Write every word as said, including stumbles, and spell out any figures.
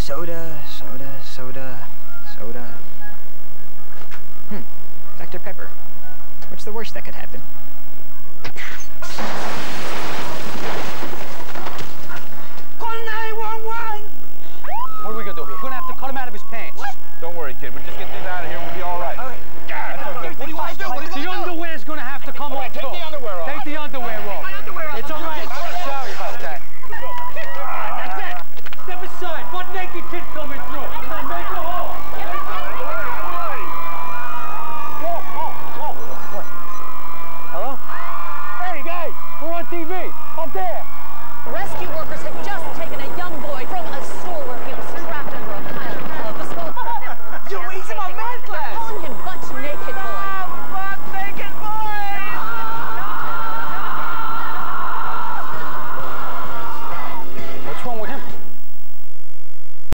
soda, soda, soda, soda. Hmm. Doctor Pepper. What's the worst that could happen? Call nine one one! What are we gonna do here? We're gonna have to cut him out of his pants. What? Don't worry, kid. We'll just get these out of here and we'll be all right. Okay. God, What do you want to do? What do you want to do? The underwear's gonna have to come All right, off. take too. the underwear off. Take the underwear off. My underwear off. It's all right. Sorry about that. That's it. Step aside. Butt naked kid coming through. Come on, make a hole. Hello? Hey guys, we're on T V. Up there.